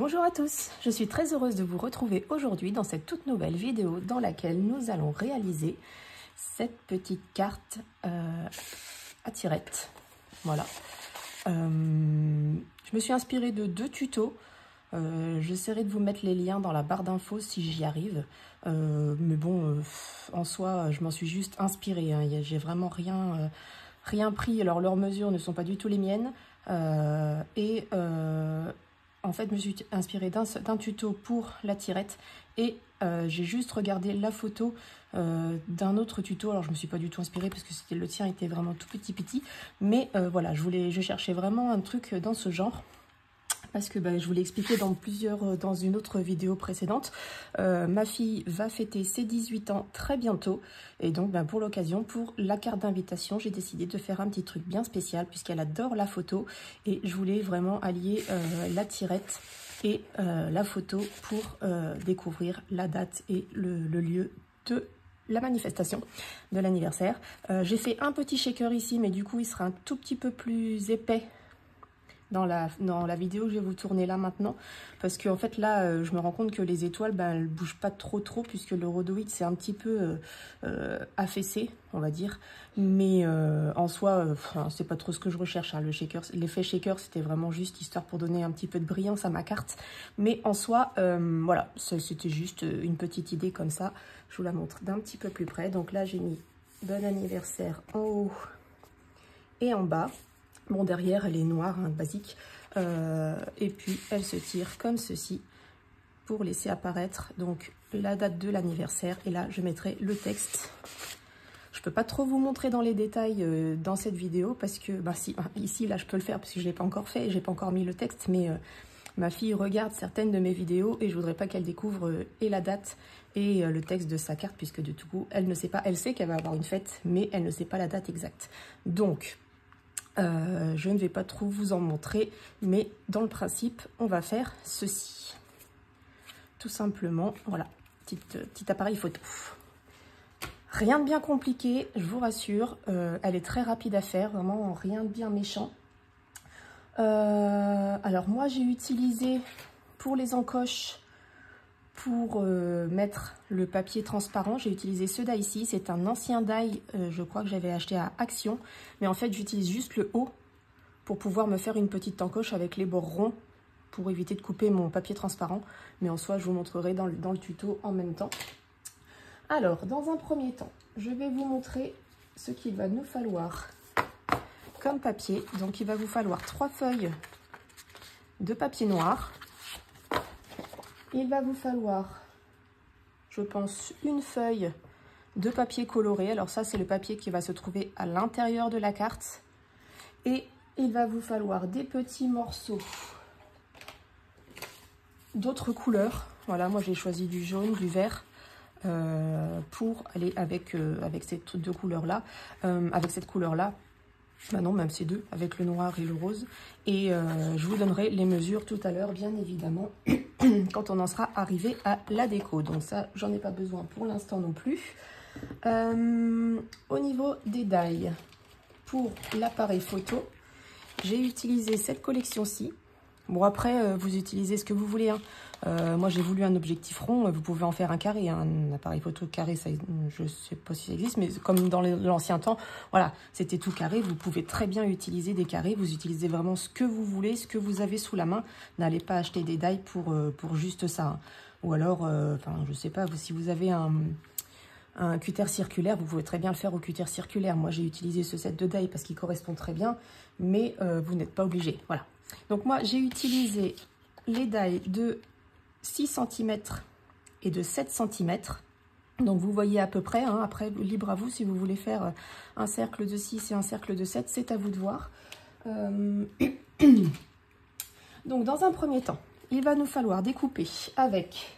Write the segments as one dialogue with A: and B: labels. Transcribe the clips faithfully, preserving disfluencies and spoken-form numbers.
A: Bonjour à tous, je suis très heureuse de vous retrouver aujourd'hui dans cette toute nouvelle vidéo dans laquelle nous allons réaliser cette petite carte euh, à tirettes. Voilà. Euh, je me suis inspirée de deux tutos. Euh, J'essaierai de vous mettre les liens dans la barre d'infos si j'y arrive. Euh, mais bon, euh, en soi, je m'en suis juste inspirée. Hein. J'ai vraiment rien, euh, rien pris. Alors, leurs mesures ne sont pas du tout les miennes. Euh, et euh, en fait, je me suis inspirée d'un d'un tuto pour la tirette. Et euh, j'ai juste regardé la photo euh, d'un autre tuto. Alors, je ne me suis pas du tout inspirée parce que c'était le tien était vraiment tout petit petit. Mais euh, voilà, je, voulais, je cherchais vraiment un truc dans ce genre. Parce que bah, je vous l'ai expliqué dans plusieurs, dans une autre vidéo précédente, euh, ma fille va fêter ses dix-huit ans très bientôt. Et donc bah, pour l'occasion, pour la carte d'invitation, j'ai décidé de faire un petit truc bien spécial puisqu'elle adore la photo. Et je voulais vraiment allier euh, la tirette et euh, la photo pour euh, découvrir la date et le, le lieu de la manifestation de l'anniversaire. Euh, j'ai fait un petit shaker ici, mais du coup il sera un tout petit peu plus épais Dans la, dans la vidéo que je vais vous tourner là maintenant, parce que en fait là euh, je me rends compte que les étoiles ben, elles bougent pas trop trop puisque le rhodoïde c'est un petit peu euh, euh, affaissé on va dire, mais euh, en soi euh, c'est pas trop ce que je recherche hein, le shaker, l'effet shaker c'était vraiment juste histoire pour donner un petit peu de brillance à ma carte, mais en soi euh, voilà c'était juste une petite idée comme ça. Je vous la montre d'un petit peu plus près. Donc là j'ai mis bon anniversaire en haut et en bas. Bon, derrière, elle est noire, hein, basique. Euh, et puis, elle se tire comme ceci pour laisser apparaître donc la date de l'anniversaire. Et là, je mettrai le texte. Je ne peux pas trop vous montrer dans les détails euh, dans cette vidéo parce que, bah, si, bah, ici, là, je peux le faire parce que je ne l'ai pas encore fait. Je n'ai pas encore mis le texte, mais euh, ma fille regarde certaines de mes vidéos et je ne voudrais pas qu'elle découvre euh, et la date et euh, le texte de sa carte puisque du coup, elle ne sait pas. Elle sait qu'elle va avoir une fête, mais elle ne sait pas la date exacte. Donc, Euh, je ne vais pas trop vous en montrer, mais dans le principe, on va faire ceci. Tout simplement, voilà, petit, euh, petit appareil photo. Rien de bien compliqué, je vous rassure. Euh, elle est très rapide à faire, vraiment rien de bien méchant. Euh, alors moi, j'ai utilisé pour les encoches, pour euh, mettre le papier transparent, j'ai utilisé ce die ici. C'est un ancien die, euh, je crois que j'avais acheté à Action. Mais en fait, j'utilise juste le haut pour pouvoir me faire une petite encoche avec les bords ronds pour éviter de couper mon papier transparent. Mais en soi, je vous montrerai dans le, dans le tuto en même temps. Alors, dans un premier temps, je vais vous montrer ce qu'il va nous falloir comme papier. Donc, il va vous falloir trois feuilles de papier noir. Il va vous falloir, je pense, une feuille de papier coloré. Alors ça, c'est le papier qui va se trouver à l'intérieur de la carte. Et il va vous falloir des petits morceaux d'autres couleurs. Voilà, moi j'ai choisi du jaune, du vert, euh, pour aller avec, euh, avec ces deux couleurs-là. Euh, avec cette couleur-là. Bah non, même ces deux, avec le noir et le rose. Et euh, je vous donnerai les mesures tout à l'heure, bien évidemment, quand on en sera arrivé à la déco. Donc ça, j'en ai pas besoin pour l'instant non plus. Euh, au niveau des die, pour l'appareil photo, j'ai utilisé cette collection-ci. Bon, après, euh, vous utilisez ce que vous voulez. Hein. Euh, moi, j'ai voulu un objectif rond. Vous pouvez en faire un carré. Hein. Un appareil photo carré, ça, je ne sais pas si ça existe, mais comme dans l'ancien temps, voilà, c'était tout carré. Vous pouvez très bien utiliser des carrés. Vous utilisez vraiment ce que vous voulez, ce que vous avez sous la main. N'allez pas acheter des die pour, euh, pour juste ça. Hein. Ou alors, euh, enfin, je ne sais pas, si vous avez un... un cutter circulaire, vous pouvez très bien le faire au cutter circulaire. Moi, j'ai utilisé ce set de die parce qu'il correspond très bien, mais euh, vous n'êtes pas obligé. Voilà. Donc, moi, j'ai utilisé les die de six centimètres et de sept centimètres. Donc, vous voyez à peu près. Hein, après, libre à vous si vous voulez faire un cercle de six et un cercle de sept. C'est à vous de voir. Euh... Donc, dans un premier temps, il va nous falloir découper avec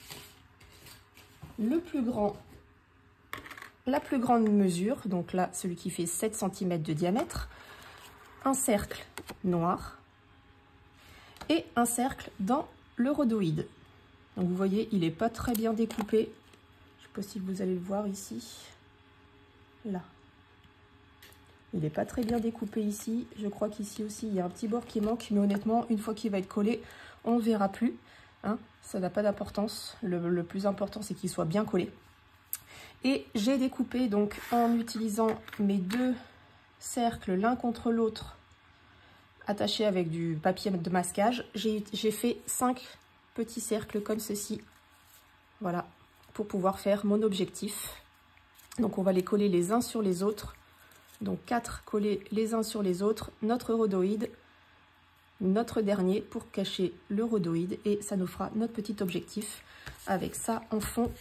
A: le plus grand la plus grande mesure, donc là, celui qui fait sept centimètres de diamètre, un cercle noir et un cercle dans le rhodoïde. Donc vous voyez, il n'est pas très bien découpé. Je ne sais pas si vous allez le voir ici. Là. Il n'est pas très bien découpé ici. Je crois qu'ici aussi, il y a un petit bord qui manque, mais honnêtement, une fois qu'il va être collé, on ne verra plus. Hein, ça n'a pas d'importance. Le, le plus important, c'est qu'il soit bien collé. Et j'ai découpé donc en utilisant mes deux cercles l'un contre l'autre, attachés avec du papier de masquage. J'ai fait cinq petits cercles comme ceci. Voilà, pour pouvoir faire mon objectif. Donc on va les coller les uns sur les autres. Donc quatre collés les uns sur les autres. Notre rhodoïde, notre dernier pour cacher le rhodoïde. Et ça nous fera notre petit objectif avec ça en fond.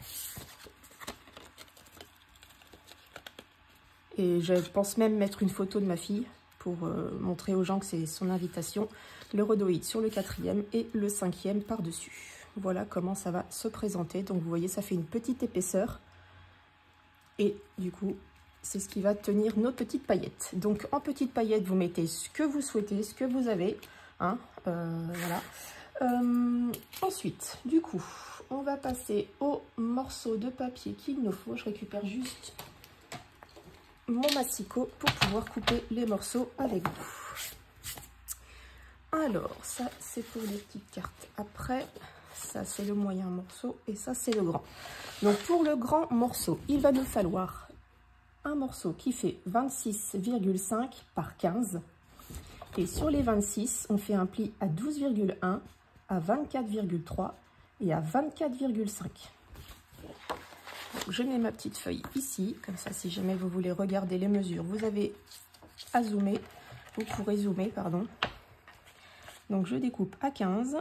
A: Et je pense même mettre une photo de ma fille pour euh, montrer aux gens que c'est son invitation. Le rhodoïde sur le quatrième et le cinquième par-dessus. Voilà comment ça va se présenter. Donc vous voyez, ça fait une petite épaisseur. Et du coup, c'est ce qui va tenir nos petites paillettes. Donc en petites paillettes, vous mettez ce que vous souhaitez, ce que vous avez. Hein, euh, voilà. Euh, ensuite, du coup, on va passer au morceau de papier qu'il nous faut. Je récupère juste mon massicot pour pouvoir couper les morceaux avec vous. Alors, ça, c'est pour les petites cartes. Après, ça, c'est le moyen morceau et ça, c'est le grand. Donc, pour le grand morceau, il va nous falloir un morceau qui fait vingt-six virgule cinq par quinze. Et sur les vingt-six, on fait un pli à douze virgule un, à vingt-quatre virgule trois et à vingt-quatre virgule cinq. Donc, je mets ma petite feuille ici, comme ça, si jamais vous voulez regarder les mesures, vous avez à zoomer, vous pourrez zoomer, pardon. Donc, je découpe à quinze.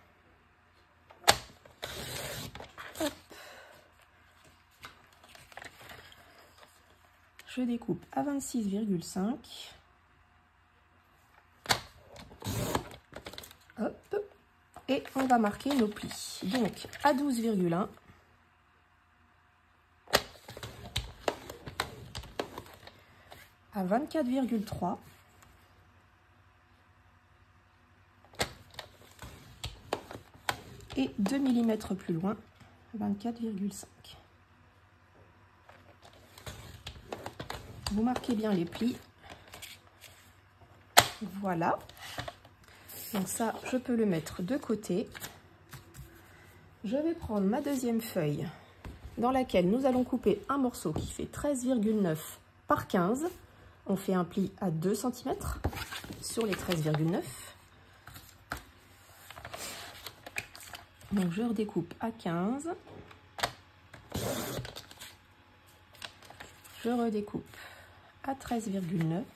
A: Hop. Je découpe à vingt-six virgule cinq. Hop. Et on va marquer nos plis. Donc, à douze virgule un. À vingt-quatre virgule trois. Et deux millimètres plus loin, vingt-quatre virgule cinq. Vous marquez bien les plis. Voilà. Donc ça, je peux le mettre de côté. Je vais prendre ma deuxième feuille dans laquelle nous allons couper un morceau qui fait treize virgule neuf par quinze. On fait un pli à deux centimètres sur les treize virgule neuf. Donc je redécoupe à quinze. Je redécoupe à treize virgule neuf.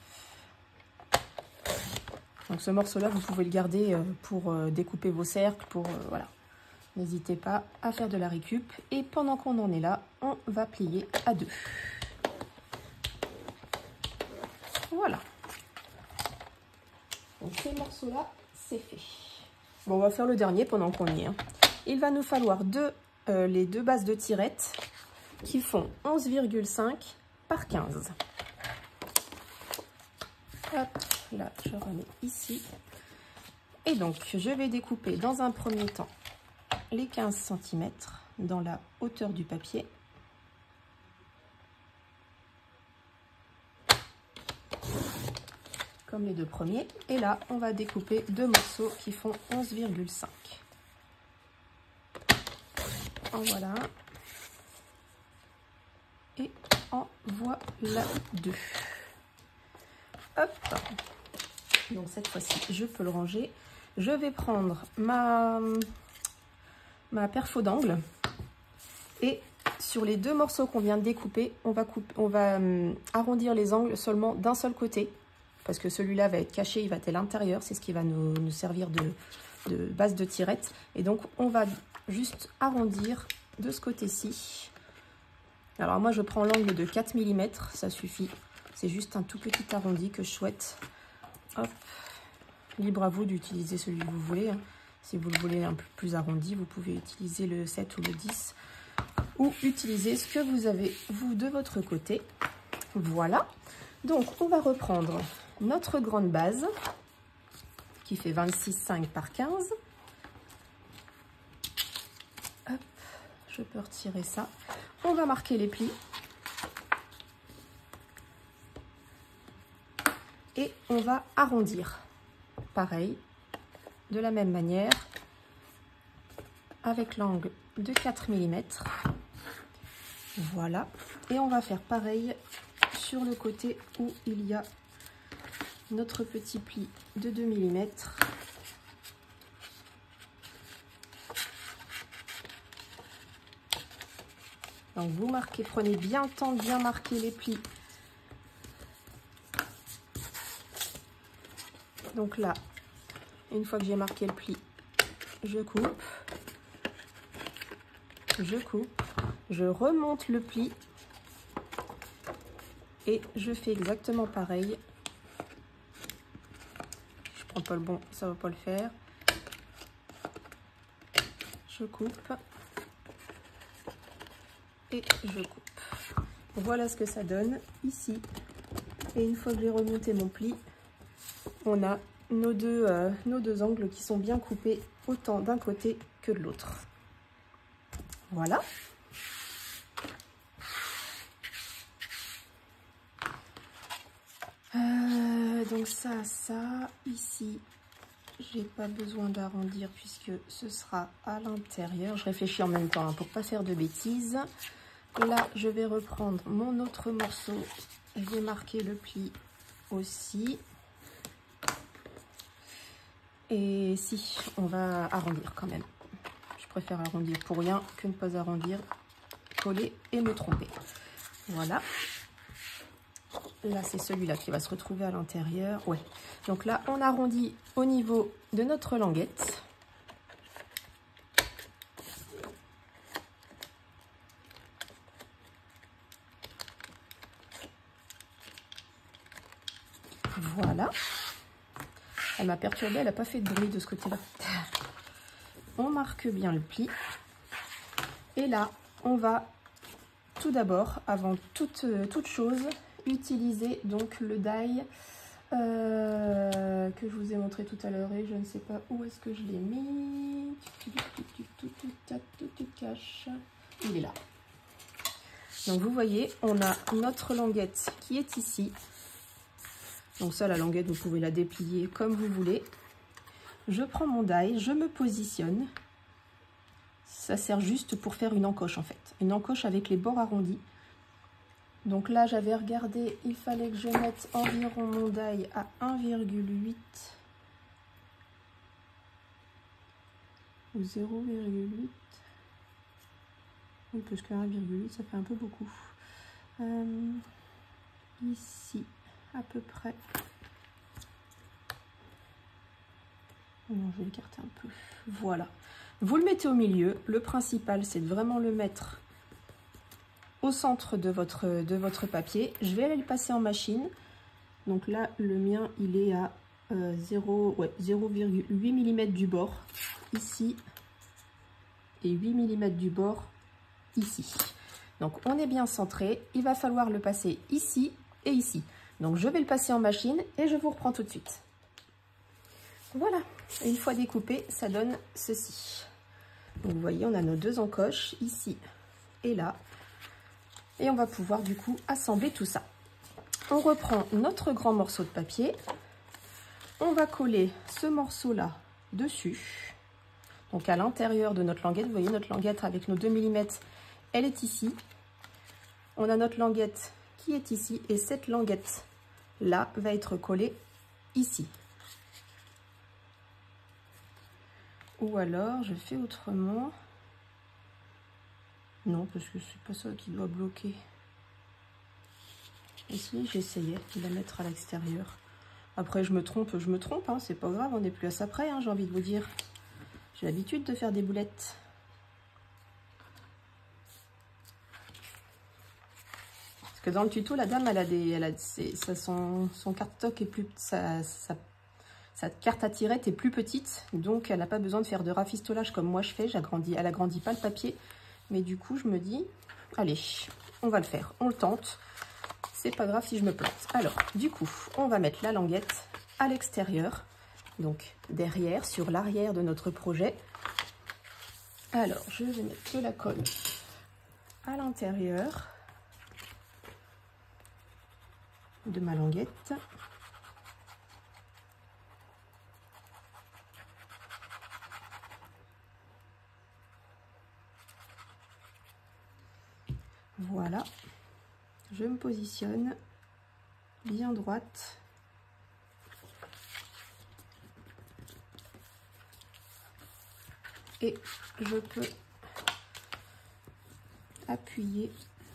A: Donc ce morceau-là, vous pouvez le garder pour découper vos cercles, pour euh, voilà. N'hésitez pas à faire de la récup. Et pendant qu'on en est là, on va plier à deux. Voilà. Donc ces morceaux-là, c'est fait. Bon, on va faire le dernier pendant qu'on y est. Hein. Il va nous falloir deux, euh, les deux bases de tirette qui font onze virgule cinq par quinze. Hop, là, je remets ici. Et donc, je vais découper dans un premier temps les quinze centimètres dans la hauteur du papier. Comme les deux premiers. Et là, on va découper deux morceaux qui font onze virgule cinq. En voilà. Et en voilà deux. Hop. Donc cette fois-ci, je peux le ranger. Je vais prendre ma, ma perfo d'angle. Et sur les deux morceaux qu'on vient de découper, on va, couper, on va hum, arrondir les angles seulement d'un seul côté. Parce que celui-là va être caché, il va être à l'intérieur. C'est ce qui va nous, nous servir de, de base de tirette. Et donc, on va juste arrondir de ce côté-ci. Alors moi, je prends l'angle de quatre millimètres, ça suffit. C'est juste un tout petit arrondi que je souhaite. Hop. Libre à vous d'utiliser celui que vous voulez. Hein. Si vous le voulez un peu plus arrondi, vous pouvez utiliser le sept ou le dix. Ou utiliser ce que vous avez, vous, de votre côté. Voilà. Donc, on va reprendre notre grande base qui fait vingt-six virgule cinq par quinze. Hop, je peux retirer ça. On va marquer les plis. Et on va arrondir. Pareil, de la même manière avec l'angle de quatre millimètres. Voilà, et on va faire pareil sur le côté où il y a notre petit pli de deux millimètres. Donc vous marquez, prenez bien le temps de bien marquer les plis. Donc là, une fois que j'ai marqué le pli, je coupe, je coupe, je remonte le pli et je fais exactement pareil. Je prends pas le bon, ça va pas le faire. Je coupe et je coupe. Voilà ce que ça donne ici. Et une fois que j'ai remonté mon pli, on a nos deux, euh, nos deux angles qui sont bien coupés autant d'un côté que de l'autre. Voilà. Euh, donc ça, ça, ici, j'ai pas besoin d'arrondir puisque ce sera à l'intérieur. Je réfléchis en même temps hein, pour pas faire de bêtises. Là, je vais reprendre mon autre morceau. Je vais marquer le pli aussi. Et si, on va arrondir quand même. Je préfère arrondir pour rien que ne pas arrondir, coller et me tromper. Voilà. Là, c'est celui-là qui va se retrouver à l'intérieur. Ouais. Donc là, on arrondit au niveau de notre languette. Voilà. Elle m'a perturbée, elle n'a pas fait de bruit de ce côté-là. On marque bien le pli. Et là, on va tout d'abord, avant toute, toute chose, utiliser donc le die euh, que je vous ai montré tout à l'heure et je ne sais pas où est-ce que je l'ai mis. Tout cache. Il est là. Donc vous voyez, on a notre languette qui est ici. Donc ça, la languette, vous pouvez la déplier comme vous voulez. Je prends mon die, je me positionne. Ça sert juste pour faire une encoche en fait. Une encoche avec les bords arrondis. Donc là, j'avais regardé, il fallait que je mette environ mon die à un virgule huit. Ou zéro virgule huit. Oui, parce que un virgule huit, ça fait un peu beaucoup. Euh, ici, à peu près. Non, je vais l'écarter un peu. Voilà. Vous le mettez au milieu. Le principal, c'est de vraiment le mettre au centre de votre, de votre papier. Je vais aller le passer en machine. Donc là, le mien, il est à euh, zéro virgule huit millimètres du bord, ici, et huit millimètres du bord, ici. Donc, on est bien centré. Il va falloir le passer ici et ici. Donc, je vais le passer en machine et je vous reprends tout de suite. Voilà. Une fois découpé, ça donne ceci. Donc, vous voyez, on a nos deux encoches, ici et là. Et on va pouvoir, du coup, assembler tout ça. On reprend notre grand morceau de papier. On va coller ce morceau-là dessus. Donc, à l'intérieur de notre languette, vous voyez, notre languette avec nos deux millimètres, elle est ici. On a notre languette qui est ici. Et cette languette-là va être collée ici. Ou alors, je fais autrement. Non, parce que c'est pas ça qui doit bloquer. Ici, j'essayais de la mettre à l'extérieur. Après, je me trompe, je me trompe, hein, c'est pas grave, on n'est plus à ça près, hein, j'ai envie de vous dire. J'ai l'habitude de faire des boulettes. Parce que dans le tuto, la dame, elle a des, elle a, ça, son, son carte-toc est plus, sa, sa, sa carte à tirette est plus petite, donc elle n'a pas besoin de faire de rafistolage comme moi je fais. J'agrandis, elle agrandit pas le papier, mais du coup, je me dis, allez, on va le faire, on le tente. C'est pas grave si je me plante. Alors, du coup, on va mettre la languette à l'extérieur, donc derrière, sur l'arrière de notre projet. Alors, je vais mettre de la colle à l'intérieur de ma languette. Voilà, je me positionne bien droite. Et je peux appuyer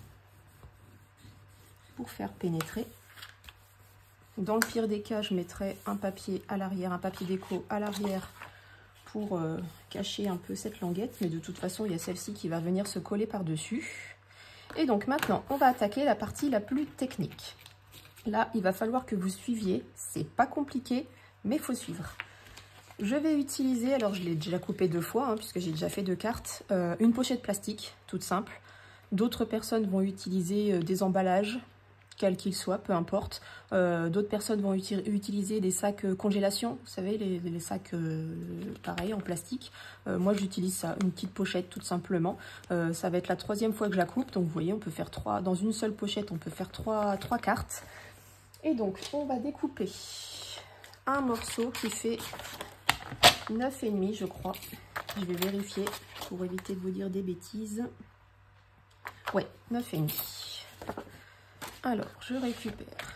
A: pour faire pénétrer. Dans le pire des cas, je mettrai un papier à l'arrière, un papier déco à l'arrière pour euh, cacher un peu cette languette. Mais de toute façon, il y a celle-ci qui va venir se coller par-dessus. Et donc maintenant, on va attaquer la partie la plus technique. Là, il va falloir que vous suiviez. C'est pas compliqué, mais il faut suivre. Je vais utiliser, alors je l'ai déjà coupé deux fois, hein, puisque j'ai déjà fait deux cartes, euh, une pochette plastique, toute simple. D'autres personnes vont utiliser euh, des emballages, quels qu'ils soient, peu importe. Euh, D'autres personnes vont uti utiliser des sacs euh, congélation, vous savez, les, les sacs euh, pareils, en plastique. Euh, moi, j'utilise ça, une petite pochette, tout simplement. Euh, ça va être la troisième fois que je la coupe, donc vous voyez, on peut faire trois, dans une seule pochette, on peut faire trois, trois cartes. Et donc, on va découper un morceau qui fait neuf et demi, je crois. Je vais vérifier pour éviter de vous dire des bêtises. Ouais, neuf et demi. Alors, je récupère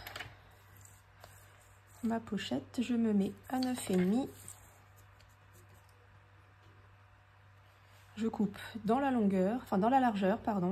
A: ma pochette, je me mets à neuf et demi. Je coupe dans la longueur, enfin dans la largeur, pardon.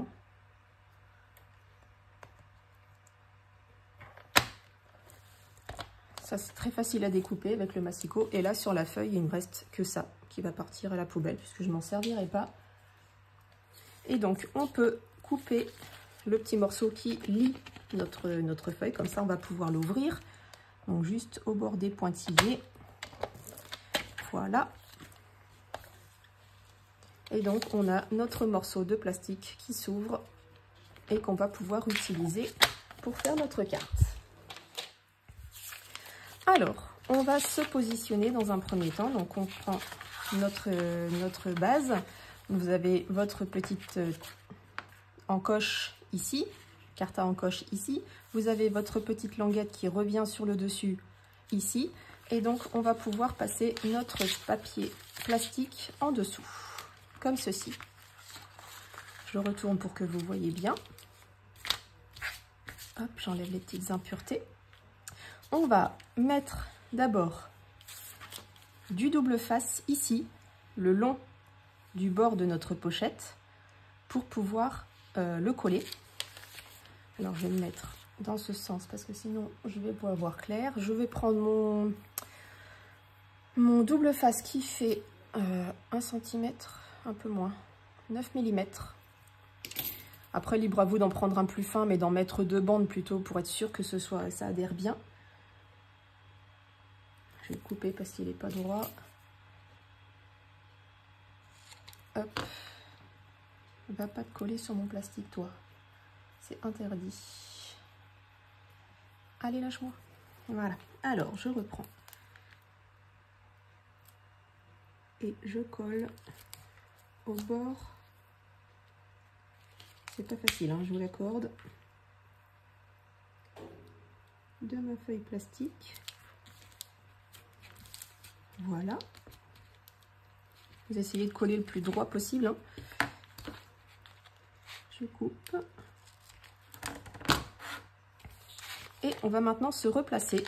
A: Ça, c'est très facile à découper avec le massicot. Et là, sur la feuille, il ne me reste que ça qui va partir à la poubelle puisque je m'en servirai pas. Et donc, on peut couper le petit morceau qui lie notre, notre feuille. Comme ça, on va pouvoir l'ouvrir. Donc, juste au bord des pointillés. Voilà. Et donc, on a notre morceau de plastique qui s'ouvre et qu'on va pouvoir utiliser pour faire notre carte. Alors, on va se positionner dans un premier temps. Donc, on prend notre, notre base. Vous avez votre petite encoche ici, carte à encoche ici. Vous avez votre petite languette qui revient sur le dessus ici. Et donc, on va pouvoir passer notre papier plastique en dessous, comme ceci. Je retourne pour que vous voyez bien. Hop, j'enlève les petites impuretés. On va mettre d'abord du double face ici, le long du bord de notre pochette, pour pouvoir euh, le coller. Alors je vais le mettre dans ce sens parce que sinon je vais pas voir clair. Je vais prendre mon, mon double face qui fait euh, un centimètre, un peu moins, neuf millimètres. Après, libre à vous d'en prendre un plus fin, mais d'en mettre deux bandes plutôt pour être sûr que ce soit, ça adhère bien. Je vais le couper parce qu'il n'est pas droit. Hop. Ne va pas te coller sur mon plastique, toi. C'est interdit. Allez, lâche-moi. Voilà. Alors, je reprends. Et je colle au bord. C'est pas facile, hein, je vous l'accorde. De ma feuille plastique. Voilà. Vous essayez de coller le plus droit possible. Hein. Je coupe. Et on va maintenant se replacer.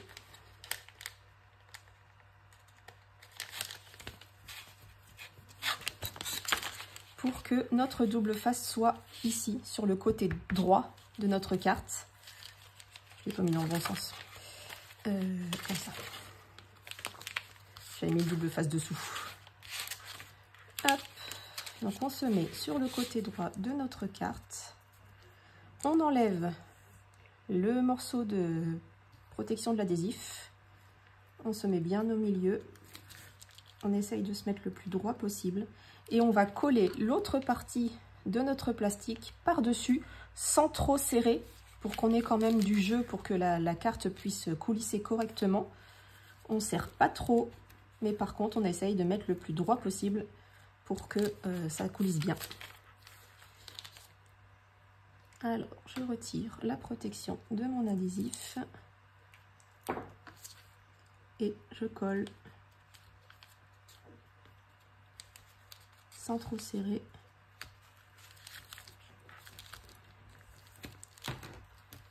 A: Pour que notre double face soit ici, sur le côté droit de notre carte. Je l'ai pas mis dans le bon sens. Euh, comme ça. J'avais mis le double face dessous. Hop. Donc on se met sur le côté droit de notre carte. On enlève le morceau de protection de l'adhésif. On se met bien au milieu. On essaye de se mettre le plus droit possible. Et on va coller l'autre partie de notre plastique par-dessus sans trop serrer pour qu'on ait quand même du jeu pour que la, la carte puisse coulisser correctement. On ne serre pas trop. Mais par contre, on essaye de mettre le plus droit possible pour que euh, ça coulisse bien. Alors, je retire la protection de mon adhésif. Et je colle sans trop serrer.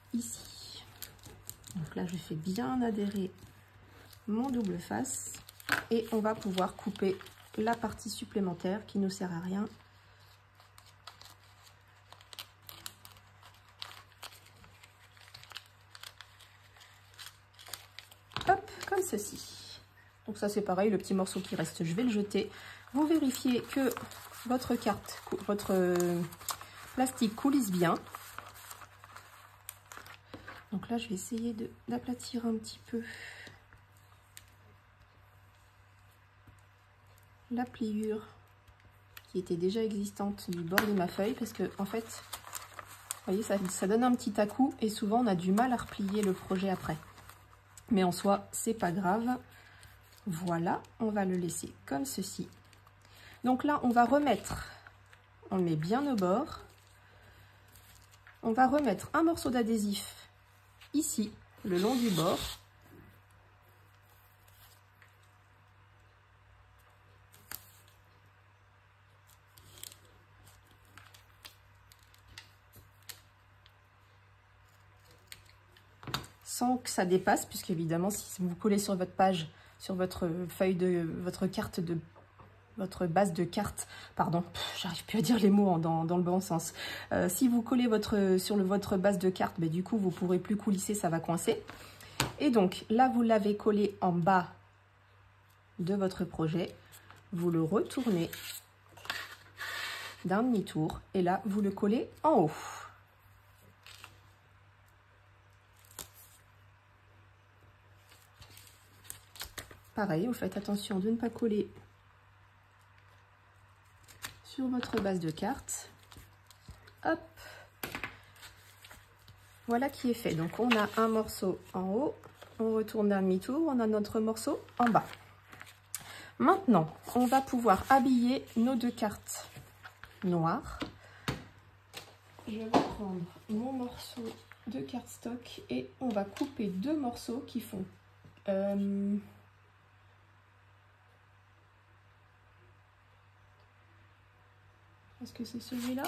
A: ici. Donc là, je fais bien adhérer mon double face et on va pouvoir couper la partie supplémentaire qui ne sert à rien. Hop, comme ceci. Donc ça c'est pareil, le petit morceau qui reste, je vais le jeter. Vous vérifiez que votre carte, votre plastique coulisse bien. Donc là, je vais essayer d'aplatir un petit peu la pliure qui était déjà existante du bord de ma feuille, parce que en fait, vous voyez, ça, ça donne un petit à-coup et souvent on a du mal à replier le projet après. Mais en soi, c'est pas grave. Voilà, on va le laisser comme ceci. Donc là, on va remettre, on le met bien au bord. On va remettre un morceau d'adhésif ici, le long du bord. Sans que ça dépasse, puisque évidemment, si vous collez sur votre page, sur votre feuille de votre carte de votre base de carte, pardon, j'arrive plus à dire les mots dans, dans le bon sens. Euh, si vous collez votre sur le, votre base de carte, ben, du coup, vous pourrez plus coulisser, ça va coincer. Et donc là, vous l'avez collé en bas de votre projet, vous le retournez d'un demi-tour et là, vous le collez en haut. Pareil, vous faites attention de ne pas coller sur votre base de carte. Hop. Voilà qui est fait. Donc on a un morceau en haut, on retourne d'un demi-tour, on a notre morceau en bas. Maintenant, on va pouvoir habiller nos deux cartes noires. Je vais prendre mon morceau de cardstock et on va couper deux morceaux qui font... Euh, Est-ce que c'est celui-là?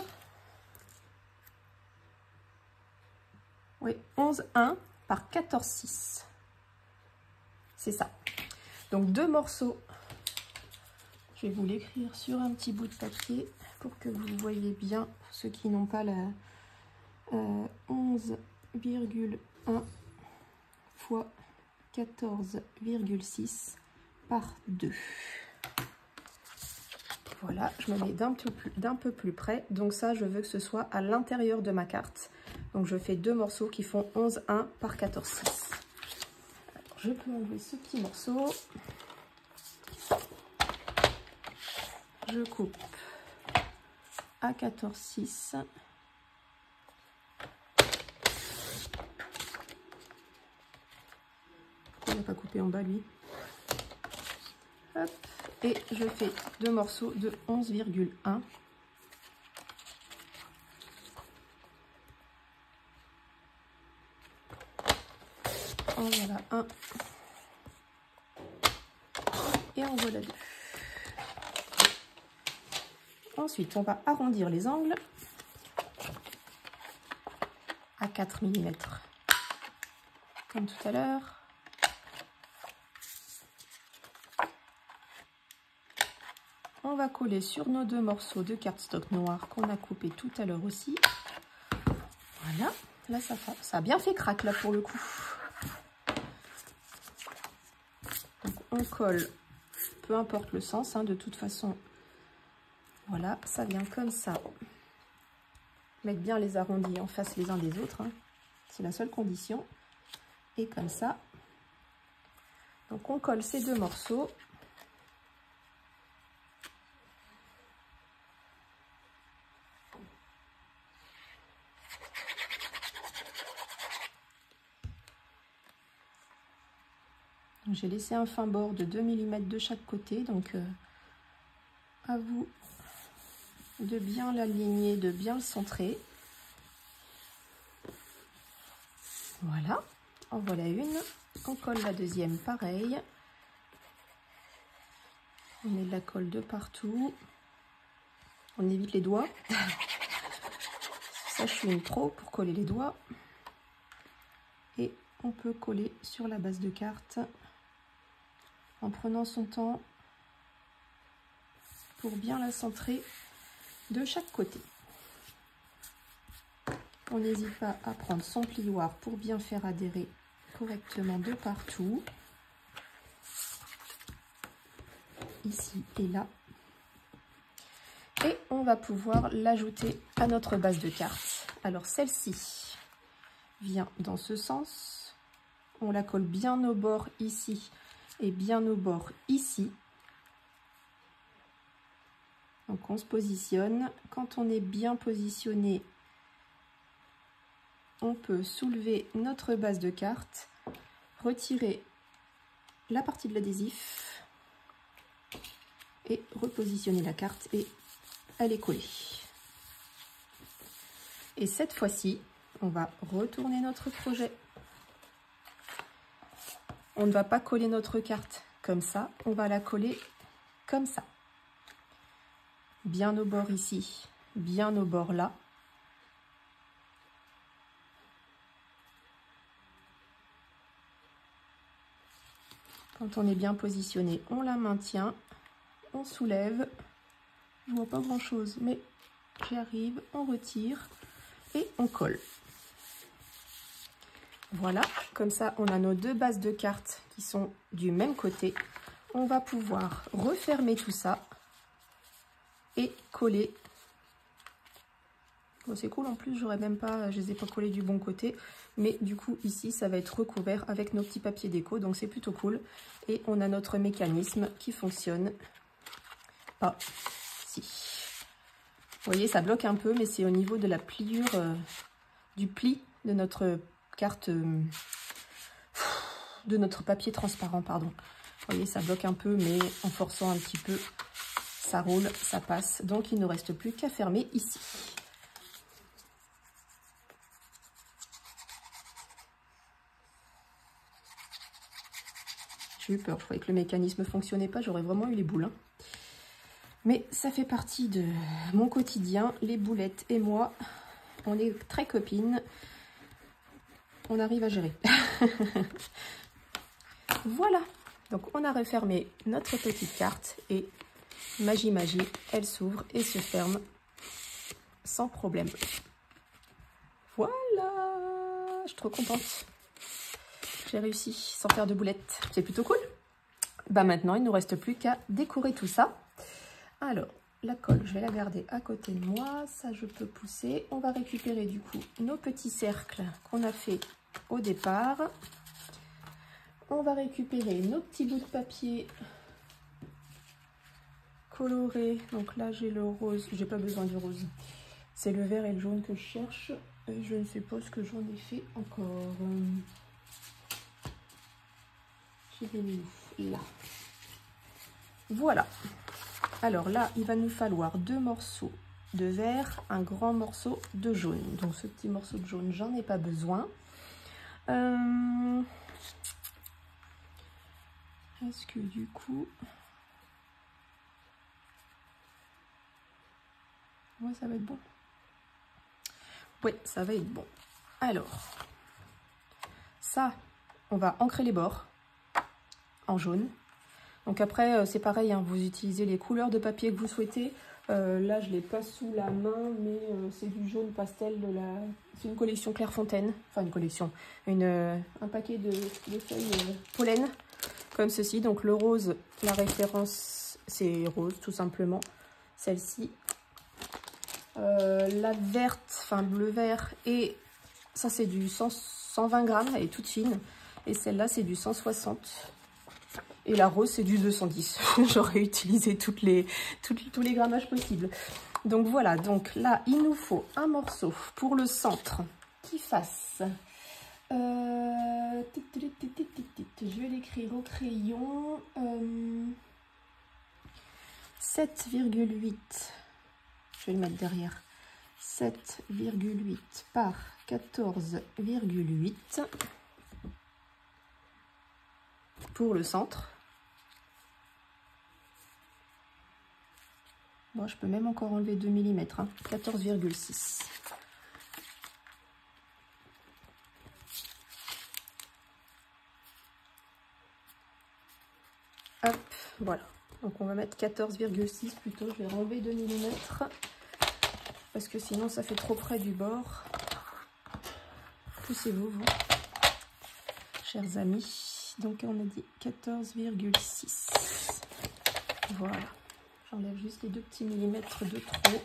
A: Oui, onze un par quatorze six. C'est ça. Donc deux morceaux. Je vais vous l'écrire sur un petit bout de papier pour que vous voyez bien, pour ceux qui n'ont pas la euh, onze virgule un fois quatorze virgule six par deux. Voilà, je me mets d'un peu, d'un peu plus près. Donc ça, je veux que ce soit à l'intérieur de ma carte. Donc je fais deux morceaux qui font onze un par quatorze six. Alors, je peux enlever ce petit morceau. Je coupe à quatorze six. Pourquoi il n'a pas coupé en bas, lui? Hop. Et je fais deux morceaux de onze virgule un. En voilà un. Et en voilà deux. Ensuite, on va arrondir les angles à quatre millimètres. Comme tout à l'heure. On va coller sur nos deux morceaux de cardstock noir qu'on a coupé tout à l'heure aussi. Voilà, là ça, fait, ça a bien fait craque là pour le coup. Donc on colle, peu importe le sens, hein, de toute façon. Voilà, ça vient comme ça. Mettre bien les arrondis en face les uns des autres, hein. C'est la seule condition. Et comme ça. Donc on colle ces deux morceaux. J'ai laissé un fin bord de deux millimètres de chaque côté, donc euh, à vous de bien l'aligner, de bien le centrer. Voilà, en voilà une. On colle la deuxième, pareil. On met de la colle de partout. On évite les doigts. Ça, je suis une pro pour coller les doigts. et on peut coller sur la base de carte en prenant son temps pour bien la centrer de chaque côté. On n'hésite pas à prendre son plioir pour bien faire adhérer correctement de partout, ici et là. Et on va pouvoir l'ajouter à notre base de carte. Alors celle-ci vient dans ce sens. On la colle bien au bord ici et bien au bord ici. Donc on se positionne. Quand on est bien positionné, on peut soulever notre base de carte, retirer la partie de l'adhésif et repositionner la carte et elle est collée. Et cette fois-ci, on va retourner notre projet. On ne va pas coller notre carte comme ça, on va la coller comme ça. Bien au bord ici, bien au bord là. Quand on est bien positionné, on la maintient, on soulève. Je vois pas grand chose, mais j'y arrive, on retire et on colle. Voilà, comme ça on a nos deux bases de cartes qui sont du même côté. On va pouvoir refermer tout ça et coller. Bon, c'est cool, en plus j'aurais même pas, je les ai pas collés du bon côté, mais du coup ici ça va être recouvert avec nos petits papiers déco, donc c'est plutôt cool. Et on a notre mécanisme qui fonctionne. Ah, si. Vous voyez, ça bloque un peu, mais c'est au niveau de la pliure, euh, du pli de notre carte, euh, de notre papier transparent, pardon. Vous voyez, ça bloque un peu, mais en forçant un petit peu, ça roule, ça passe. Donc il ne nous reste plus qu'à fermer ici. J'ai eu peur, je croyais que le mécanisme ne fonctionnait pas, j'aurais vraiment eu les boules. Hein. Mais ça fait partie de mon quotidien, les boulettes et moi, on est très copines, on arrive à gérer. Voilà, donc on a refermé notre petite carte et magie magie, elle s'ouvre et se ferme sans problème. Voilà, je suis trop contente. J'ai réussi sans faire de boulettes, c'est plutôt cool. Bah maintenant, il ne nous reste plus qu'à décorer tout ça. Alors, la colle, je vais la garder à côté de moi, ça je peux pousser. On va récupérer du coup nos petits cercles qu'on a fait au départ. On va récupérer nos petits bouts de papier colorés. Donc là, j'ai le rose, j'ai pas besoin du rose. C'est le vert et le jaune que je cherche. Et je ne sais pas ce que j'en ai fait encore. Je vais mis là. Voilà. Alors là, il va nous falloir deux morceaux de vert, un grand morceau de jaune. Donc ce petit morceau de jaune, j'en ai pas besoin. Euh... Est-ce que du coup... Ouais, ça va être bon. Oui, ça va être bon. Alors, ça, on va ancrer les bords en jaune. Donc après, c'est pareil, hein, vous utilisez les couleurs de papier que vous souhaitez. Euh, là, je ne l'ai pas sous la main, mais euh, c'est du jaune pastel de la... C'est une collection Clairefontaine. Enfin, une collection. Une, euh, un paquet de, de feuilles euh, pollen, comme ceci. Donc le rose, la référence, c'est rose, tout simplement. Celle-ci. Euh, la verte, enfin bleu-vert, et ça, c'est du cent, cent vingt grammes, elle est toute fine. Et celle-là, c'est du cent soixante. Et la rose, c'est du deux cent dix. J'aurais utilisé toutes les, toutes, tous les grammages possibles. Donc voilà, donc là, il nous faut un morceau pour le centre qui fasse... Euh, je vais l'écrire au crayon. Euh, sept virgule huit. Je vais le mettre derrière. sept virgule huit par quatorze virgule huit. Pour le centre. Moi, bon, je peux même encore enlever deux millimètres, hein, quatorze virgule six. Voilà, donc on va mettre quatorze virgule six plutôt, je vais enlever deux millimètres parce que sinon ça fait trop près du bord. Poussez-vous, vous, chers amis. Donc on a dit quatorze virgule six. Voilà, j'enlève juste les deux petits millimètres de trop.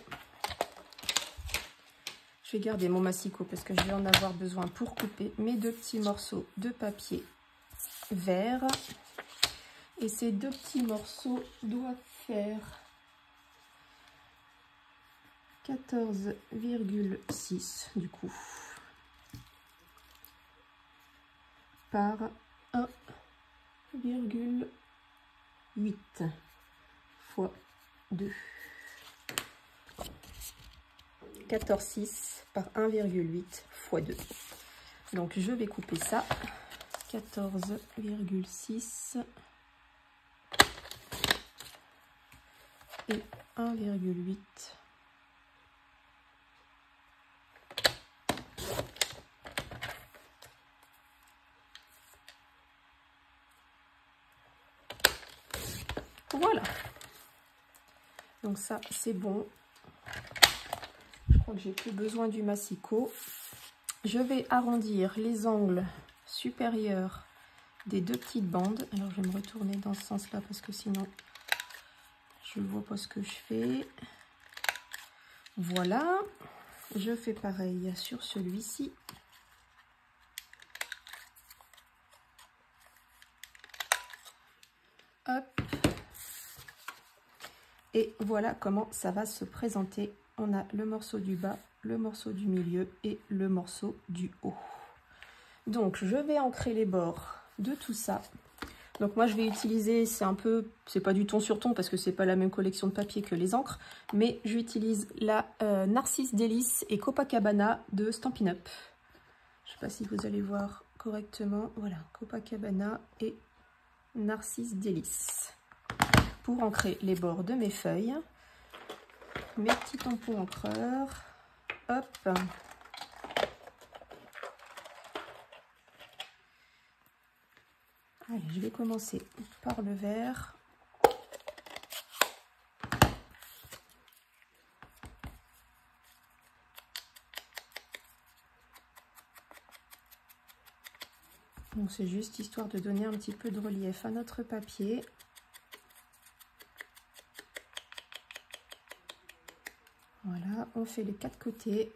A: Je vais garder mon massicot parce que je vais en avoir besoin pour couper mes deux petits morceaux de papier vert. Et ces deux petits morceaux doivent faire quatorze virgule six du coup par un virgule huit fois deux. quatorze virgule six par un virgule huit fois deux. Donc je vais couper ça. quatorze virgule six et un virgule huit. Voilà. Donc ça, c'est bon. Je crois que j'ai plus besoin du massicot. Je vais arrondir les angles supérieurs des deux petites bandes. Alors je vais me retourner dans ce sens-là parce que sinon je ne vois pas ce que je fais. Voilà. Je fais pareil sur celui-ci. Hop. Et voilà comment ça va se présenter. On a le morceau du bas, le morceau du milieu et le morceau du haut. Donc je vais ancrer les bords de tout ça. Donc moi je vais utiliser, c'est un peu, c'est pas du ton sur ton parce que c'est pas la même collection de papier que les encres, mais j'utilise la euh, Narcisse Délice et Copacabana de Stampin' Up. Je sais pas si vous allez voir correctement. Voilà, Copacabana et Narcisse Délice. Pour ancrer les bords de mes feuilles, mes petits tampons encreurs, hop. Allez, je vais commencer par le vert. Donc c'est juste histoire de donner un petit peu de relief à notre papier. Voilà, on fait les quatre côtés.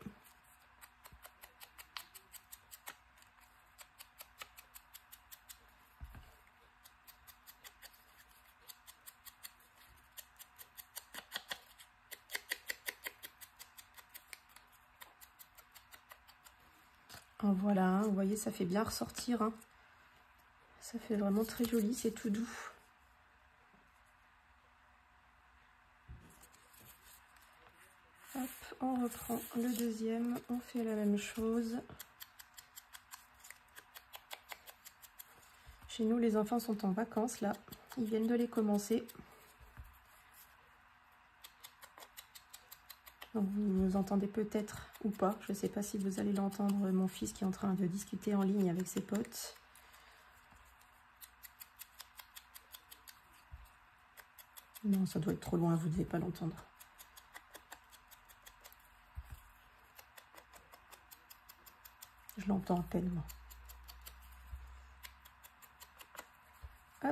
A: Oh, voilà, hein, vous voyez, ça fait bien ressortir. Hein. Ça fait vraiment très joli, c'est tout doux. Hop, on reprend le deuxième, on fait la même chose. Chez nous, les enfants sont en vacances, là. Ils viennent de les commencer. Donc, vous nous entendez peut-être ou pas. Je ne sais pas si vous allez l'entendre, mon fils qui est en train de discuter en ligne avec ses potes. Non, ça doit être trop loin, vous ne devez pas l'entendre. Je l'entends à peine, moi. Hop.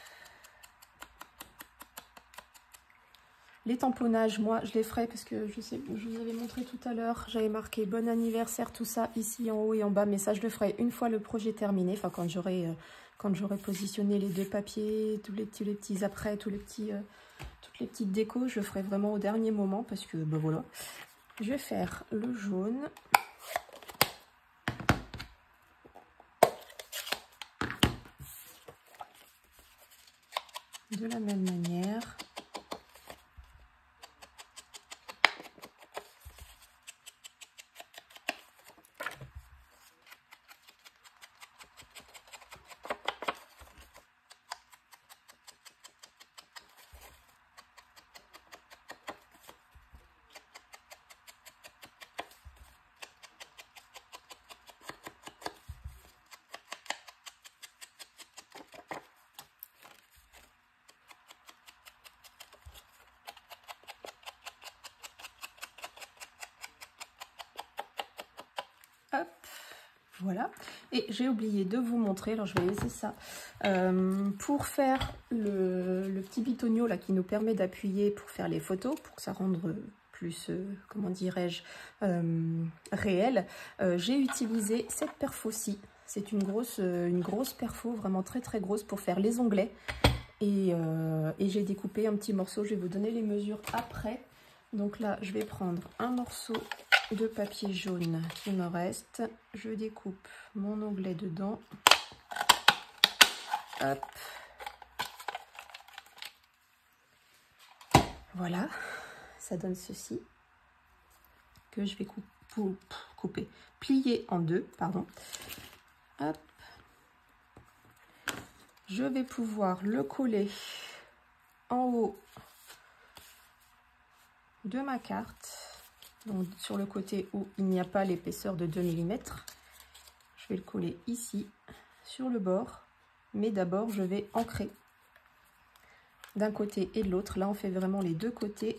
A: Les tamponnages, moi, je les ferai parce que je sais, je vous avais montré tout à l'heure, j'avais marqué bon anniversaire, tout ça, ici en haut et en bas, mais ça, je le ferai une fois le projet terminé, enfin, quand j'aurai euh, quand j'aurai positionné les deux papiers, tous les petits, les petits après, tous les petits, euh, toutes les petites décos, je le ferai vraiment au dernier moment parce que, ben voilà. Je vais faire le jaune. De la même manière. Voilà, et j'ai oublié de vous montrer, alors je vais laisser ça, euh, pour faire le, le petit bitonio là qui nous permet d'appuyer pour faire les photos, pour que ça rende plus, euh, comment dirais-je, euh, réel. Euh, j'ai utilisé cette perfo-ci, c'est une grosse, une grosse perfo, vraiment très très grosse pour faire les onglets. Et, euh, et j'ai découpé un petit morceau, je vais vous donner les mesures après. Donc là, je vais prendre un morceau de papier jaune qui me reste. Je découpe mon onglet dedans. Hop. Voilà, ça donne ceci. Que je vais couper, couper plier en deux, pardon. Hop. Je vais pouvoir le coller en haut de ma carte. Donc sur le côté où il n'y a pas l'épaisseur de deux millimètres, je vais le coller ici sur le bord, mais d'abord je vais ancrer d'un côté et de l'autre. Là on fait vraiment les deux côtés.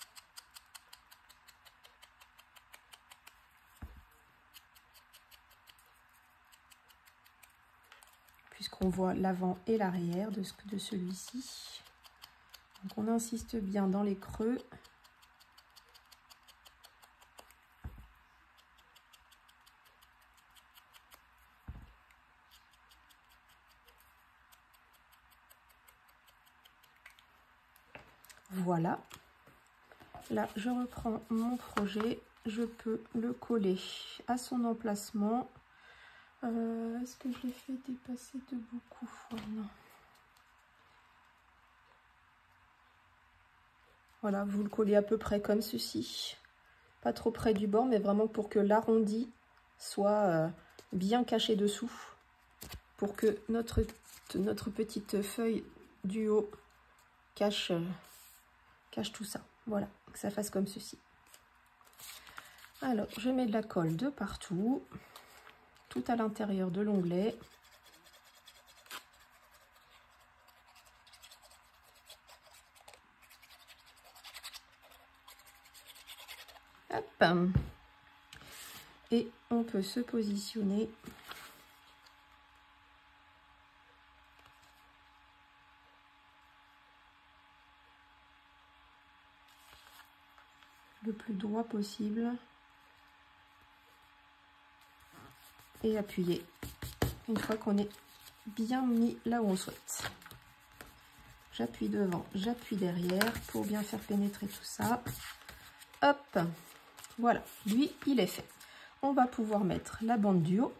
A: Puisqu'on voit l'avant et l'arrière de, ce, de celui-ci. Donc on insiste bien dans les creux. Voilà, là je reprends mon projet, je peux le coller à son emplacement. Euh, Est-ce que je l'ai fait dépasser de beaucoup? Ouais, non. Voilà, vous le collez à peu près comme ceci, pas trop près du bord, mais vraiment pour que l'arrondi soit euh, bien caché dessous, pour que notre, notre petite feuille du haut cache... Euh, cache tout ça, voilà, que ça fasse comme ceci. Alors je mets de la colle de partout, tout à l'intérieur de l'onglet. Hop. Et on peut se positionner le plus droit possible et appuyer une fois qu'on est bien mis là où on souhaite. J'appuie devant, j'appuie derrière pour bien faire pénétrer tout ça. Hop, voilà, lui il est fait. On va pouvoir mettre la bande du haut.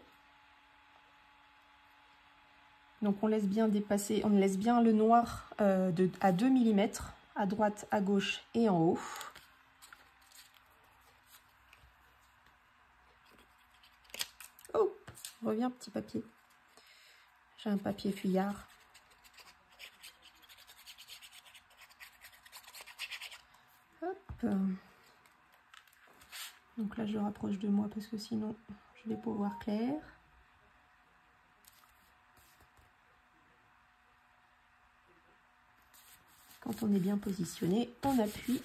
A: Donc on laisse bien dépasser, on laisse bien le noir euh, de, à deux millimètres, à droite, à gauche et en haut. Oh, reviens petit papier. J'ai un papier fuyard. Hop. Donc là je le rapproche de moi parce que sinon je vais pas voir clair. Quand on est bien positionné, on appuie.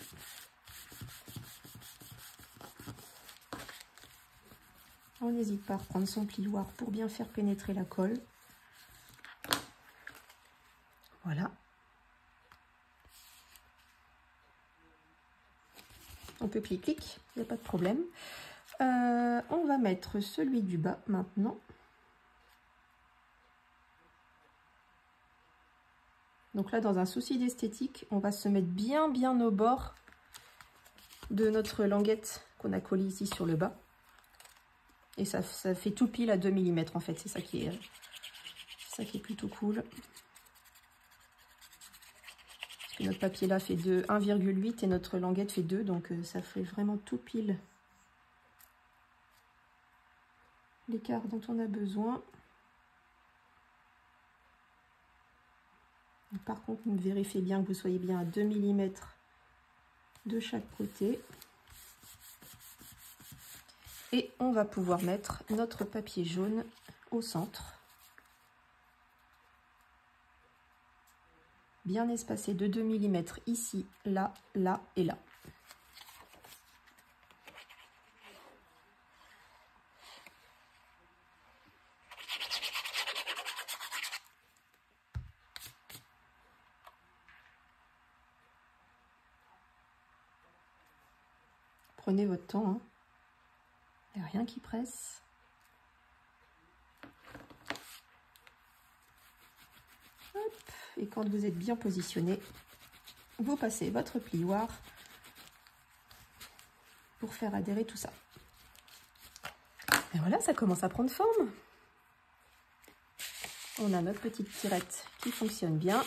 A: On n'hésite pas à reprendre son plioir pour bien faire pénétrer la colle. Voilà. On peut clic-clic, il n'y a pas de problème. Euh, on va mettre celui du bas maintenant. Donc là, dans un souci d'esthétique, on va se mettre bien bien au bord de notre languette qu'on a collée ici sur le bas. Et ça, ça fait tout pile à deux millimètres en fait, c'est ça qui est, ça qui est plutôt cool. Parce que notre papier là fait de un virgule huit et notre languette fait deux, donc euh, ça fait vraiment tout pile l'écart dont on a besoin. Par contre, vérifiez bien que vous soyez bien à deux millimètres de chaque côté. Et on va pouvoir mettre notre papier jaune au centre. Bien espacé de deux millimètres ici, là, là et là. prenez votre temps, hein. Il n'y a rien qui presse. Hop. Et quand vous êtes bien positionné, vous passez votre plioir pour faire adhérer tout ça. Et voilà, ça commence à prendre forme. On a notre petite tirette qui fonctionne bien.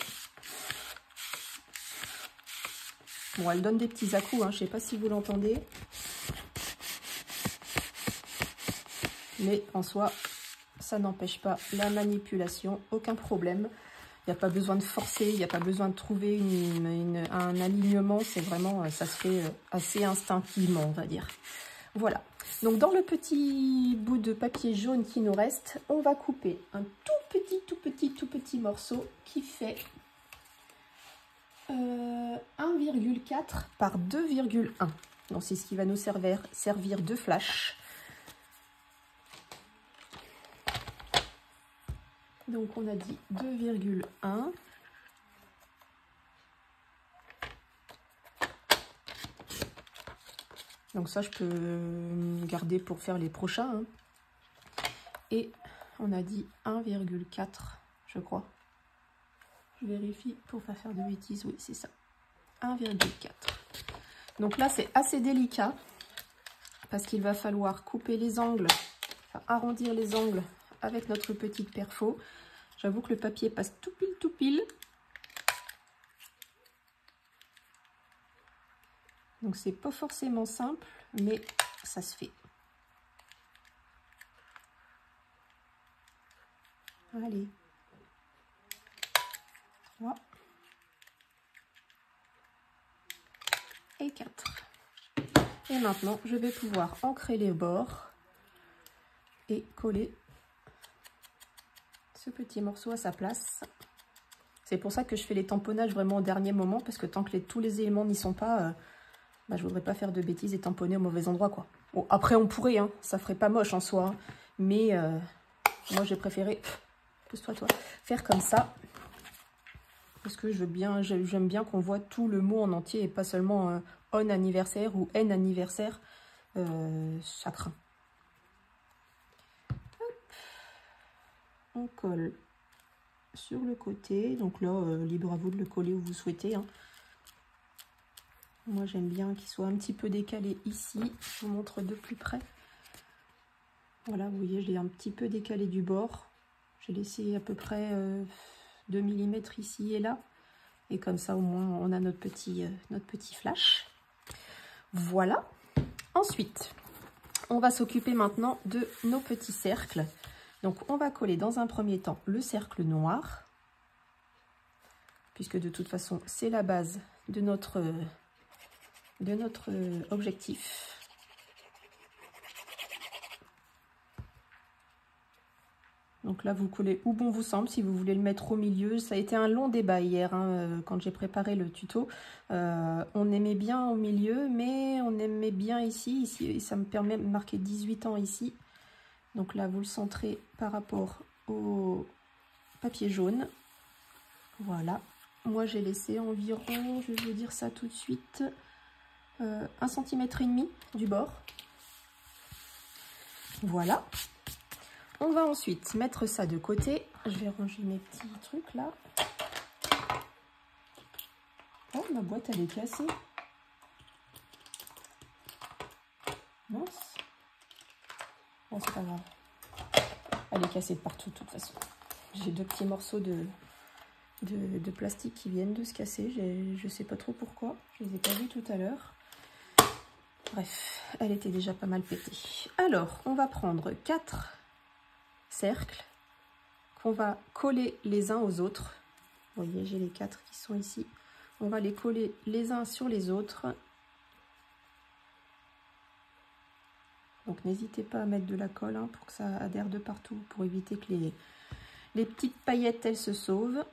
A: Bon, elle donne des petits à-coups, hein. Je ne sais pas si vous l'entendez. Mais en soi, ça n'empêche pas la manipulation, aucun problème. Il n'y a pas besoin de forcer, il n'y a pas besoin de trouver une, une, un alignement. C'est vraiment, ça se fait assez instinctivement, on va dire. Voilà. Donc, dans le petit bout de papier jaune qui nous reste, on va couper un tout petit, tout petit, tout petit morceau qui fait euh, un virgule quatre par deux virgule un. Donc, c'est ce qui va nous servir, servir de flash. Donc, on a dit deux virgule un. Donc ça, je peux garder pour faire les prochains. Hein. Et on a dit un virgule quatre, je crois. Je vérifie pour ne pas faire de bêtises. Oui, c'est ça. un virgule quatre. Donc là, c'est assez délicat parce qu'il va falloir couper les angles, enfin, arrondir les angles avec notre petite perfo. J'avoue que le papier passe tout pile, tout pile. Donc, c'est pas forcément simple, mais ça se fait. Allez. trois. Et quatre. Et maintenant, je vais pouvoir ancrer les bords et coller ce petit morceau à sa place. C'est pour ça que je fais les tamponnages vraiment au dernier moment, parce que tant que les, tous les éléments n'y sont pas... Euh, Bah, je voudrais pas faire de bêtises et tamponner au mauvais endroit, quoi. Bon, après, on pourrait, hein, ça ferait pas moche en soi. Hein, mais euh, moi, j'ai préféré, pousse-toi, toi, faire comme ça. Parce que je veux bien, j'aime bien qu'on voit tout le mot en entier et pas seulement euh, on anniversaire ou n anniversaire. Euh, ça craint. Hop. On colle sur le côté. Donc là, euh, libre à vous de le coller où vous souhaitez, hein. Moi, j'aime bien qu'il soit un petit peu décalé ici. Je vous montre de plus près. Voilà, vous voyez, je l'ai un petit peu décalé du bord. J'ai laissé à peu près euh, deux millimètres ici et là. Et comme ça, au moins, on a notre petit, euh, notre petit flash. Voilà. Ensuite, on va s'occuper maintenant de nos petits cercles. Donc, on va coller dans un premier temps le cercle noir. Puisque de toute façon, c'est la base de notre... Euh, de notre objectif. Donc là, vous collez où bon vous semble, si vous voulez le mettre au milieu. Ça a été un long débat hier, hein, quand j'ai préparé le tuto. Euh, on aimait bien au milieu, mais on aimait bien ici. Ici, ça me permet de marquer dix-huit ans ici. Donc là, vous le centrez par rapport au papier jaune. Voilà. Moi, j'ai laissé environ, je vais vous dire ça tout de suite... Euh, un centimètre et demi du bord. Voilà. On va ensuite mettre ça de côté. Je vais ranger mes petits trucs là. Oh, ma boîte elle est cassée. Mince. Bon, c'est pas grave. Elle est cassée de partout de toute façon. J'ai deux petits morceaux de, de, de plastique qui viennent de se casser. Je sais pas trop pourquoi. Je les ai pas vus tout à l'heure. Bref, elle était déjà pas mal pétée. Alors, on va prendre quatre cercles qu'on va coller les uns aux autres. Vous voyez, j'ai les quatre qui sont ici. On va les coller les uns sur les autres. Donc, n'hésitez pas à mettre de la colle hein, pour que ça adhère de partout, pour éviter que les, les petites paillettes, elles se sauvent.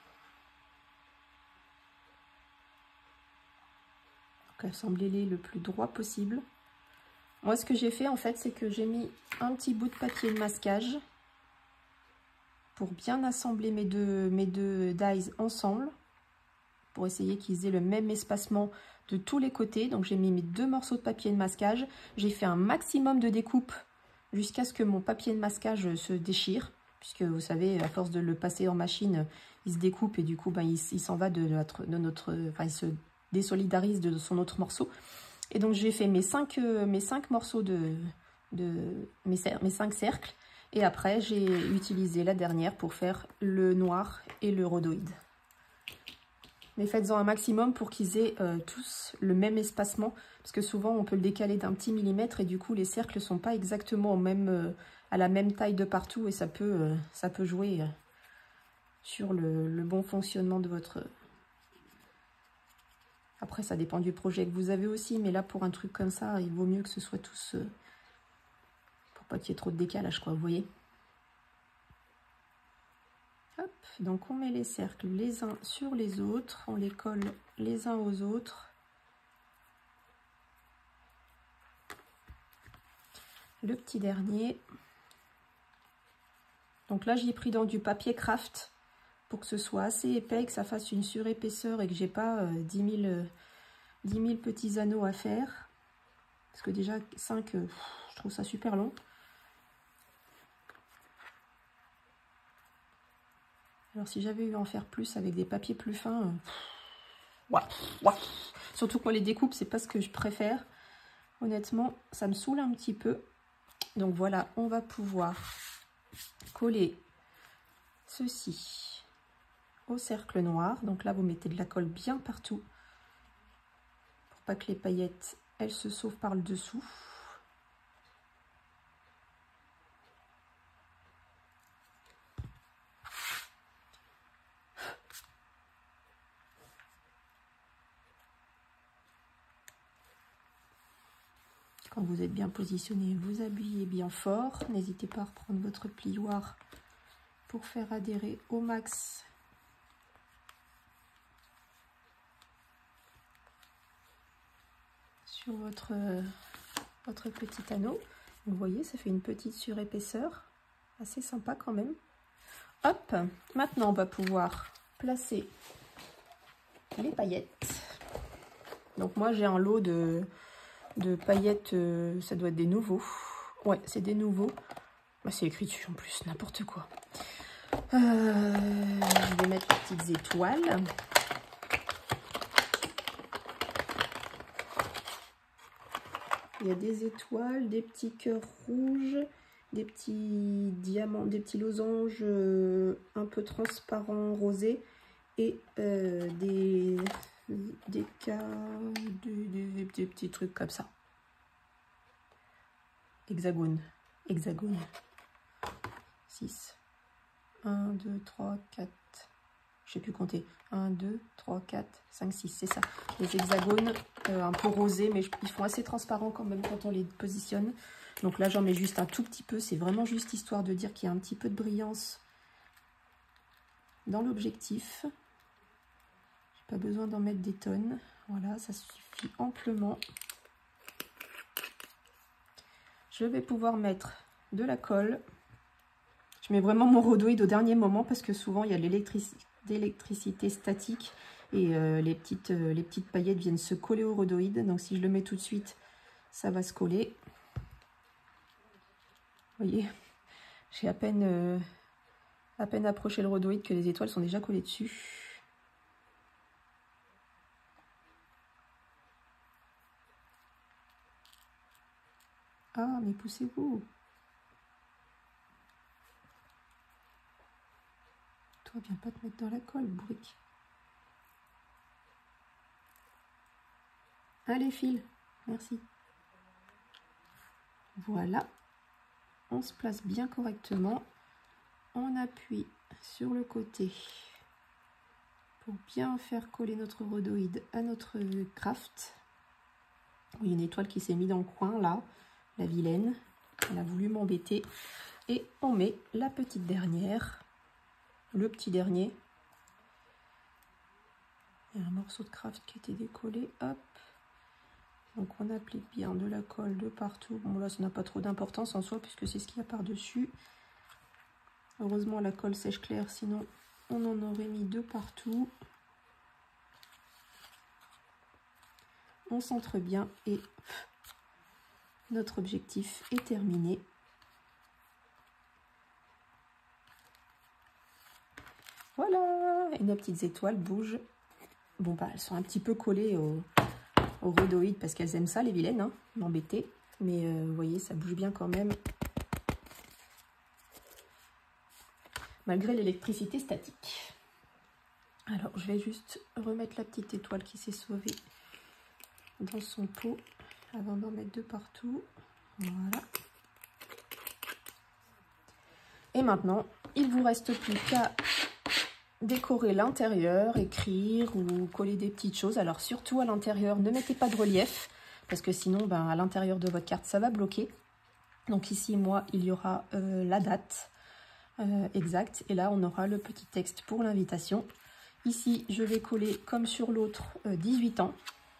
A: Assemblez-les le plus droit possible. Moi, ce que j'ai fait, en fait, c'est que j'ai mis un petit bout de papier de masquage pour bien assembler mes deux, mes deux dies ensemble, pour essayer qu'ils aient le même espacement de tous les côtés. Donc j'ai mis mes deux morceaux de papier de masquage. J'ai fait un maximum de découpe jusqu'à ce que mon papier de masquage se déchire. Puisque vous savez, à force de le passer en machine, il se découpe et du coup, ben, il, il s'en va de notre, de notre... Enfin, il se désolidarise de son autre morceau. Et donc j'ai fait mes cinq, euh, mes cinq morceaux de... de mes, mes cinq cercles. Et après, j'ai utilisé la dernière pour faire le noir et le rhodoïde. Mais faites-en un maximum pour qu'ils aient euh, tous le même espacement. Parce que souvent, on peut le décaler d'un petit millimètre et du coup, les cercles ne sont pas exactement au même, euh, à la même taille de partout. Et ça peut, euh, ça peut jouer euh, sur le, le bon fonctionnement de votre... Après, ça dépend du projet que vous avez aussi. Mais là, pour un truc comme ça, il vaut mieux que ce soit tous... Euh, pour pas qu'il y ait trop de décalage, quoi, vous voyez. Hop, donc on met les cercles les uns sur les autres, on les colle les uns aux autres. Le petit dernier. Donc là, j'y ai pris dans du papier craft pour que ce soit assez épais, que ça fasse une surépaisseur et que j'ai pas euh, dix mille petits anneaux à faire. Parce que déjà, cinq, euh, je trouve ça super long. Alors si j'avais eu à en faire plus avec des papiers plus fins, euh, ouais, ouais. Surtout que moi les découpes, c'est pas ce que je préfère. Honnêtement, ça me saoule un petit peu. Donc voilà, on va pouvoir coller ceci au cercle noir. Donc là, vous mettez de la colle bien partout pour pas que les paillettes, elles se sauvent par le dessous. Quand vous êtes bien positionné, vous appuyez bien fort. N'hésitez pas à reprendre votre plioir pour faire adhérer au max sur votre, votre petit anneau. Vous voyez, ça fait une petite surépaisseur. Assez sympa quand même. Hop, maintenant on va pouvoir placer les paillettes. Donc moi j'ai un lot de... de paillettes, euh, ça doit être des nouveaux. Ouais, c'est des nouveaux. Bah, c'est écrit dessus en plus, n'importe quoi. Euh, je vais mettre les petites étoiles. Il y a des étoiles, des petits cœurs rouges, des petits diamants, des petits losanges euh, un peu transparents rosés et euh, des... des cas, des, des, des petits trucs comme ça. Hexagone, hexagone. six. un, deux, trois, quatre. Je sais plus compter. un, deux, trois, quatre, cinq, six. C'est ça. Les hexagones euh, un peu rosés, mais ils font assez transparents quand même quand on les positionne. Donc là, j'en mets juste un tout petit peu. C'est vraiment juste histoire de dire qu'il y a un petit peu de brillance dans l'objectif. Pas besoin d'en mettre des tonnes. Voilà, ça suffit amplement. Je vais pouvoir mettre de la colle. Je mets vraiment mon rhodoïde au dernier moment parce que souvent il y a de l'électricité statique et euh, les, petites, euh, les petites paillettes viennent se coller au rhodoïde. Donc si je le mets tout de suite, ça va se coller. Vous voyez, j'ai à peine, euh, à peine approché le rhodoïde que les étoiles sont déjà collées dessus. Ah, mais poussez-vous. Toi, viens pas te mettre dans la colle, bourrique. Allez, file. Merci. Voilà. On se place bien correctement. On appuie sur le côté pour bien faire coller notre rhodoïde à notre craft. Il y a une étoile qui s'est mise dans le coin, là. La vilaine, elle a voulu m'embêter. Et on met la petite dernière, le petit dernier. Il y a un morceau de craft qui a été décollé, hop. Donc on applique bien de la colle de partout. Bon là, ça n'a pas trop d'importance en soi, puisque c'est ce qu'il y a par-dessus. Heureusement, la colle sèche claire, sinon on en aurait mis de partout. on centre bien et notre objectif est terminé. Voilà, et nos petites étoiles bougent. Bon, bah, elles sont un petit peu collées au, au rhodoïde parce qu'elles aiment ça, les vilaines, hein, m'embêter. Mais euh, vous voyez, ça bouge bien quand même. Malgré l'électricité statique. Alors, je vais juste remettre la petite étoile qui s'est sauvée dans son pot avant d'en mettre deux partout. Voilà. Et maintenant, il ne vous reste plus qu'à décorer l'intérieur, écrire ou coller des petites choses. Alors, surtout à l'intérieur, ne mettez pas de relief parce que sinon, ben, à l'intérieur de votre carte, ça va bloquer. Donc ici, moi, il y aura euh, la date euh, exacte. Et là, on aura le petit texte pour l'invitation. Ici, je vais coller, comme sur l'autre, euh, dix-huit ans.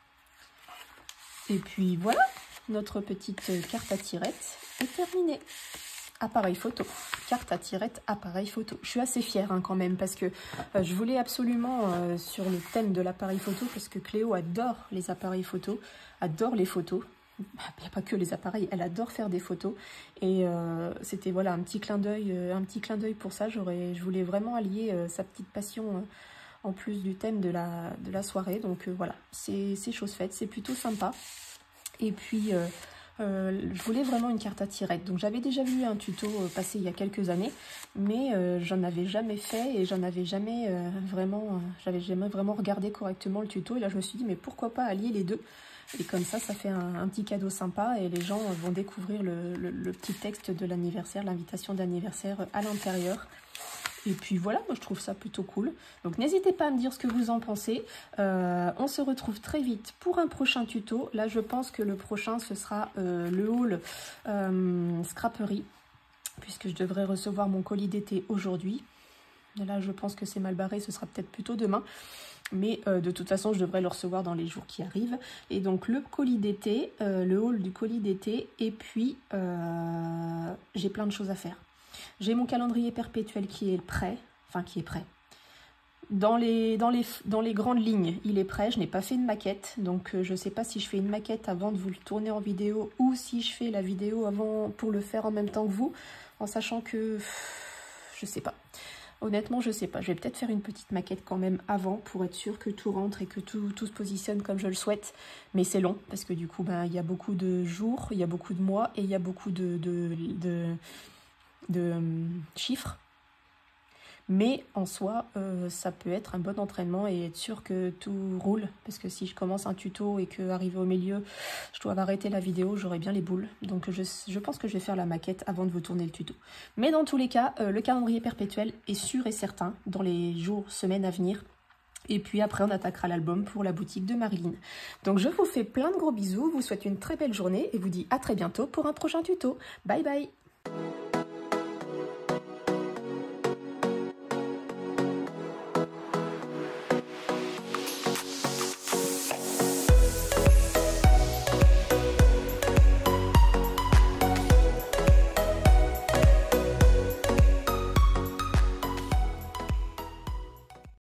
A: Et puis, voilà, notre petite carte à tirette est terminée. Appareil photo. Carte à tirette, appareil photo. Je suis assez fière hein, quand même parce que euh, je voulais absolument euh, sur le thème de l'appareil photo parce que Cléo adore les appareils photo, adore les photos. Il n'y a pas que les appareils, elle adore faire des photos. Et euh, c'était voilà un petit clin d'œil, euh, un petit clin d'œil pour ça. J'aurais, je voulais vraiment allier euh, sa petite passion euh, en plus du thème de la, de la soirée. Donc euh, voilà, c'est chose faite, c'est plutôt sympa. Et puis... Euh, Euh, je voulais vraiment une carte à tirette. Donc j'avais déjà vu un tuto euh, passé il y a quelques années, mais euh, j'en avais jamais fait et j'en avais jamais euh, vraiment, euh, j'avais jamais vraiment regardé correctement le tuto. Et là je me suis dit mais pourquoi pas allier les deux. Et comme ça, ça fait un, un petit cadeau sympa et les gens vont découvrir le, le, le petit texte de l'anniversaire, l'invitation d'anniversaire à l'intérieur. Et puis voilà, moi je trouve ça plutôt cool. Donc n'hésitez pas à me dire ce que vous en pensez. Euh, on se retrouve très vite pour un prochain tuto. Là je pense que le prochain ce sera euh, le haul euh, scraperie. Puisque je devrais recevoir mon colis d'été aujourd'hui. Là je pense que c'est mal barré, ce sera peut-être plutôt demain. Mais euh, de toute façon je devrais le recevoir dans les jours qui arrivent. Et donc le colis d'été, euh, le haul du colis d'été. Et puis euh, j'ai plein de choses à faire. J'ai mon calendrier perpétuel qui est prêt, enfin qui est prêt. Dans les, dans les, dans les grandes lignes, il est prêt. Je n'ai pas fait une maquette, donc euh, je ne sais pas si je fais une maquette avant de vous le tourner en vidéo ou si je fais la vidéo avant pour le faire en même temps que vous, en sachant que je ne sais pas. Honnêtement, je ne sais pas. Je vais peut-être faire une petite maquette quand même avant pour être sûr que tout rentre et que tout, tout se positionne comme je le souhaite. Mais c'est long parce que du coup, ben, il y a beaucoup de jours, il y a beaucoup de mois et il y a beaucoup de... de, de de euh, chiffres, mais en soi euh, ça peut être un bon entraînement et être sûr que tout roule, parce que si je commence un tuto et que arrivé au milieu je dois arrêter la vidéo, j'aurai bien les boules. Donc je, je pense que je vais faire la maquette avant de vous tourner le tuto. Mais dans tous les cas, euh, le calendrier perpétuel est sûr et certain dans les jours, semaines à venir. Et puis après, on attaquera l'album pour la boutique de Marilyn. Donc je vous fais plein de gros bisous, vous souhaite une très belle journée et vous dis à très bientôt pour un prochain tuto. Bye bye!